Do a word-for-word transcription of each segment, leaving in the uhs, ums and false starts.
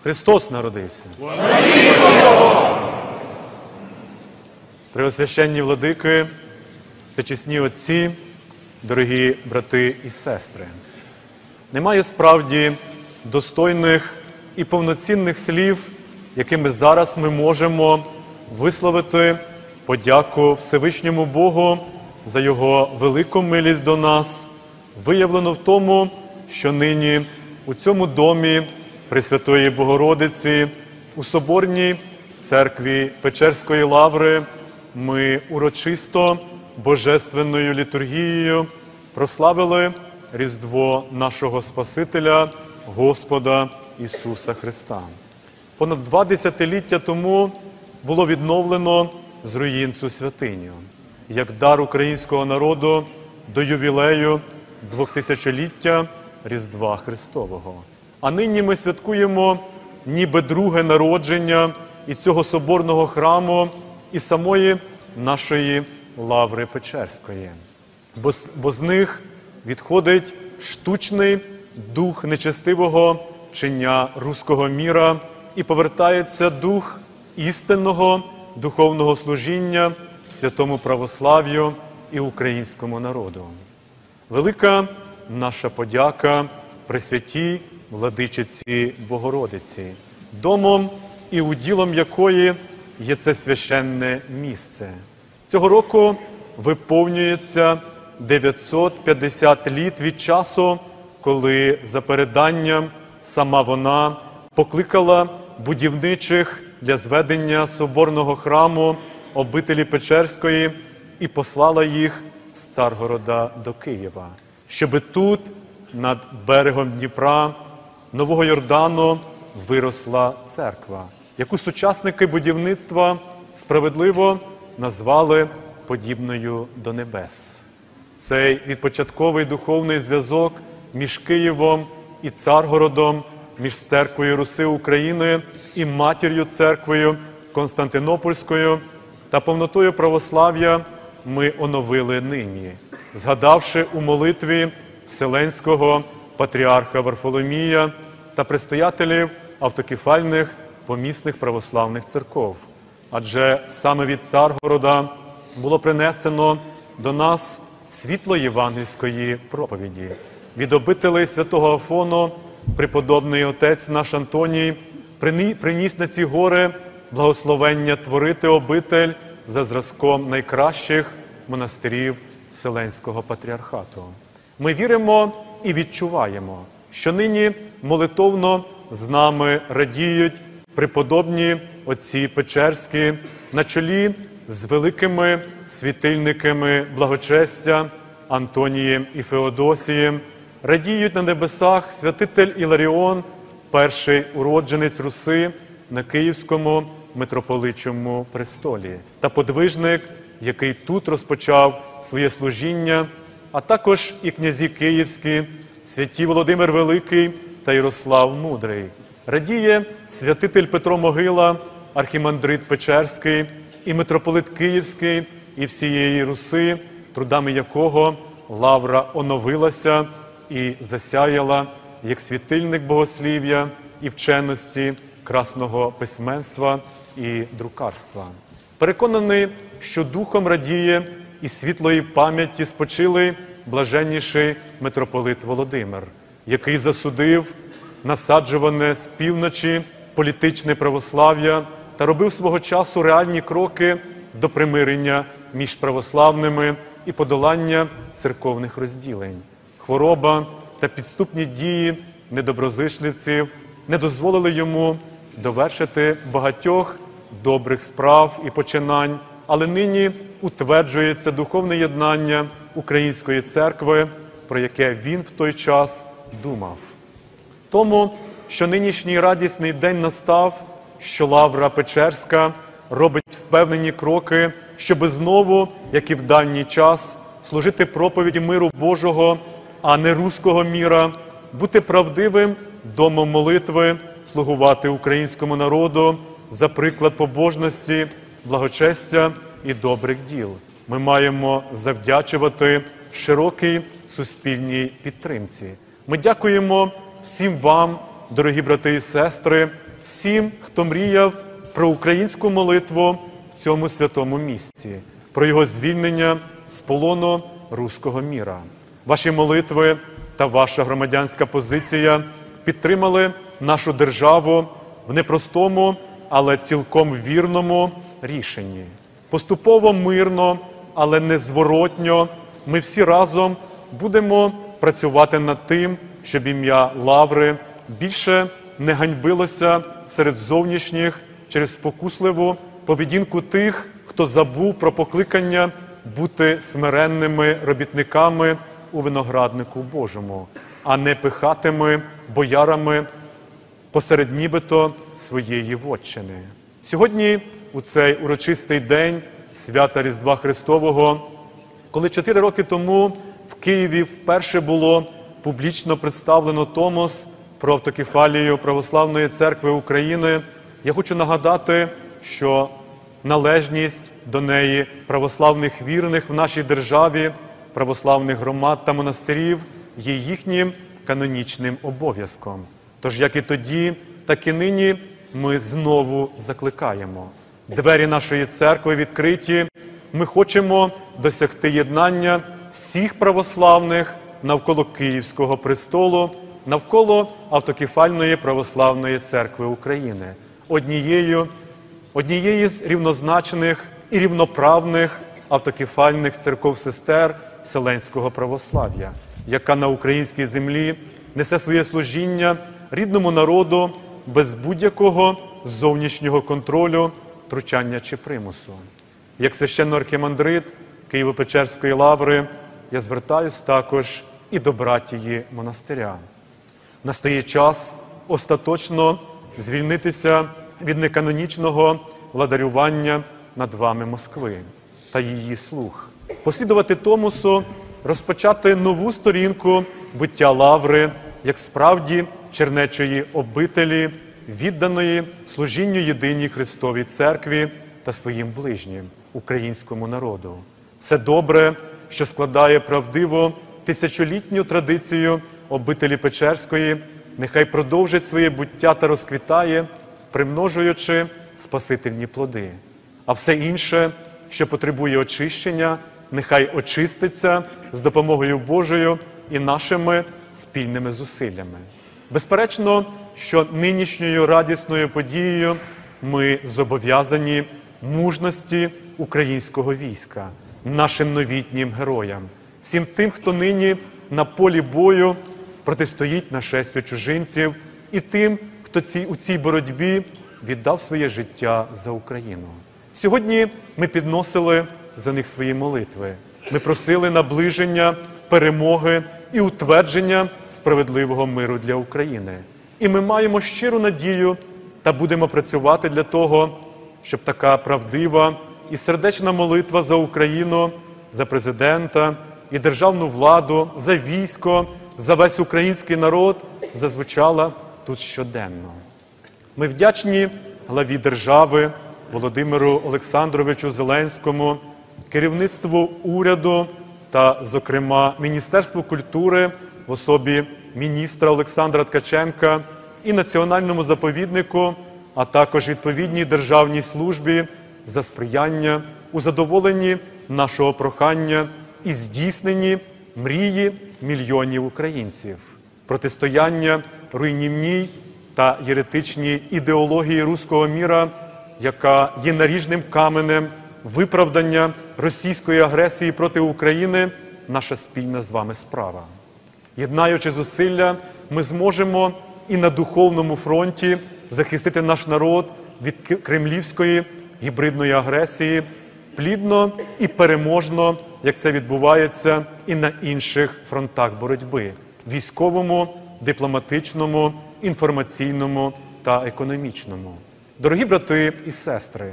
Христос народився! Преосвященні владики, всечесні отці, дорогі брати і сестри! Немає справді достойних і повноцінних слів, якими зараз ми можемо висловити подяку Всевишньому Богу за Його велику милість до нас, виявлено в тому, що нині у цьому домі Пресвятої Богородиці, у Соборній церкві Печерської лаври, ми урочисто божественною літургією прославили Різдво нашого Спасителя, Господа Ісуса Христа. Понад два десятиліття тому було відновлено з руїн цю святиню, як дар українського народу до ювілею двохтисячоліття Різдва Христового. А нині ми святкуємо ніби друге народження і цього соборного храму, і самої нашої лаври Печерської. Бо, бо з них відходить штучний дух нечестивого чиня руського міра і повертається дух істинного духовного служіння святому православ'ю і українському народу. Велика наша подяка Пресвятій Владичиці Богородиці, домом і уділом якої є це священне місце. Цього року виповнюється дев'ятсот п'ятдесят літ від часу, коли за переданням сама вона покликала будівничих для зведення соборного храму обителі Печерської і послала їх з Царгорода до Києва, щоби тут, над берегом Дніпра, Нового Йордану, виросла церква, яку сучасники будівництва справедливо назвали подібною до небес. Цей відпочатковий духовний зв'язок між Києвом і Царгородом, між церквою Руси України і матір'ю церквою Константинопольською та повнотою православ'я ми оновили нині, згадавши у молитві Вселенського патріарха Варфоломія та предстоятелів автокефальних помісних православних церков. Адже саме від Царгорода було принесено до нас світло євангельської проповіді. Від обителей святого Афону преподобний отець наш Антоній приніс на ці гори благословення творити обитель за зразком найкращих монастирів Вселенського патріархату. Ми віримо і відчуваємо, що нині молитовно з нами радіють преподобні отці Печерські на чолі з великими світильниками благочестя Антонієм і Феодосієм, радіють на небесах святитель Іларіон, перший уродженець Руси на Київському митрополичому престолі, та подвижник, який тут розпочав своє служіння, а також і князі київські, святі Володимир Великий та Ярослав Мудрий. Радіє святитель Петро Могила, архімандрит Печерський і митрополит Київський і всієї Руси, трудами якого лавра оновилася і засяяла як світильник богослів'я і вченості, красного письменства і друкарства. Переконаний, що духом радіє і світлої пам'яті спочилий блаженніший митрополит Володимир, який засудив насаджуване з півночі політичне православ'я та робив свого часу реальні кроки до примирення між православними і подолання церковних розділень. Хвороба та підступні дії недоброзичливців не дозволили йому довершити багатьох добрих справ і починань, але нині утверджується духовне єднання Української церкви, про яке він в той час думав. Тому, що нинішній радісний день настав, що лавра Печерська робить впевнені кроки, щоби знову, як і в давній час, служити проповіді миру Божого, а не руського міра, бути правдивим домом молитви, слугувати українському народу за приклад побожності, благочестя і добрих діл. Ми маємо завдячувати широкій суспільній підтримці. Ми дякуємо всім вам, дорогі брати і сестри, всім, хто мріяв про українську молитву в цьому святому місці, про його звільнення з полону руського міра. Ваші молитви та ваша громадянська позиція підтримали нашу державу в непростому, але цілком вірному рішенні. Поступово, мирно, але незворотньо ми всі разом будемо працювати над тим, щоб ім'я Лаври більше не ганьбилося серед зовнішніх через спокусливу поведінку тих, хто забув про покликання бути смиренними робітниками у винограднику Божому, а не пихатими боярами посеред нібито своєї вотчини. Сьогодні, у цей урочистий день свята Різдва Христового, коли чотири роки тому в Києві вперше було публічно представлено томос про автокефалію Православної Церкви України, я хочу нагадати, що належність до неї православних вірних в нашій державі, православних громад та монастирів є їхнім канонічним обов'язком. Тож, як і тоді, так і нині ми знову закликаємо. Двері нашої церкви відкриті. Ми хочемо досягти єднання всіх православних навколо Київського престолу, навколо автокефальної Православної Церкви України, однією, однієї з рівнозначних і рівноправних автокефальних церков-сестер Вселенського православ'я, яка на українській землі несе своє служіння рідному народу без будь-якого зовнішнього контролю, втручання чи примусу. Як священно-архімандрит Києво-Печерської лаври я звертаюсь також і до братії монастиря. Настає час остаточно звільнитися від неканонічного владарювання над вами Москви та її слуг. Послідувати томосу, розпочати нову сторінку буття лаври, як справді чернечої обителі, відданої служінню єдиній Христовій Церкві та своїм ближнім, українському народу. Все добре, що складає правдиву тисячолітню традицію обителі Печерської, нехай продовжить своє буття та розквітає, примножуючи спасительні плоди. А все інше, що потребує очищення, нехай очиститься з допомогою Божою і нашими спільними зусиллями. Безперечно, що нинішньою радісною подією ми зобов'язані мужності українського війська, нашим новітнім героям, всім тим, хто нині на полі бою протистоїть нашестю чужинців, і тим, хто ці, у цій боротьбі віддав своє життя за Україну. Сьогодні ми підносили за них свої молитви. Ми просили наближення, перемоги і утвердження справедливого миру для України. І ми маємо щиру надію та будемо працювати для того, щоб така правдива і сердечна молитва за Україну, за президента і державну владу, за військо, за весь український народ зазвучала тут щоденно. Ми вдячні главі держави Володимиру Олександровичу Зеленському, керівництву уряду та, зокрема, Міністерству культури в особі міністра Олександра Ткаченка і Національному заповіднику, а також відповідній державній службі за сприяння у задоволенні нашого прохання і здійсненні мрії мільйонів українців. Протистояння руйнівній та єретичній ідеології руського міра, яка є наріжним каменем виправдання російської агресії проти України, наша спільна з вами справа. Єднаючи зусилля, ми зможемо і на духовному фронті захистити наш народ від кремлівської гібридної агресії плідно і переможно, як це відбувається і на інших фронтах боротьби – військовому, дипломатичному, інформаційному та економічному. Дорогі брати і сестри,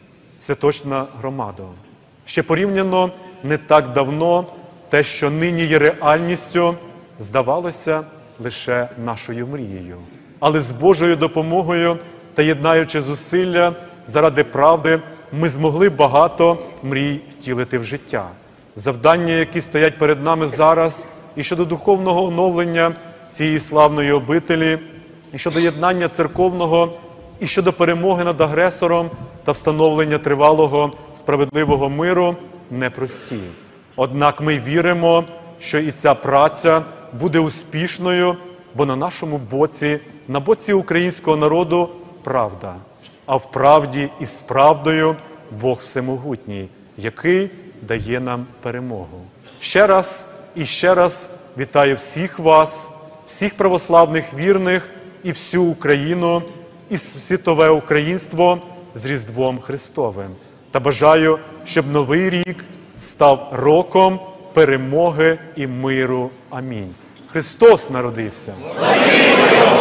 святочна громада, ще порівняно не так давно те, що нині є реальністю, здавалося лише нашою мрією. Але з Божою допомогою та єднаючи зусилля заради правди, ми змогли багато мрій втілити в життя. Завдання, які стоять перед нами зараз, і щодо духовного оновлення цієї славної обителі, і щодо єднання церковного і щодо перемоги над агресором та встановлення тривалого справедливого миру непрості. Однак ми віримо, що і ця праця буде успішною, бо на нашому боці, на боці українського народу правда, а в правді і з правдою Бог Всемогутній, який дає нам перемогу. Ще раз і ще раз вітаю всіх вас, всіх православних вірних і всю Україну, і світове українство з Різдвом Христовим. Та бажаю, щоб Новий рік став роком перемоги і миру. Амінь. Христос народився! Славімо Його!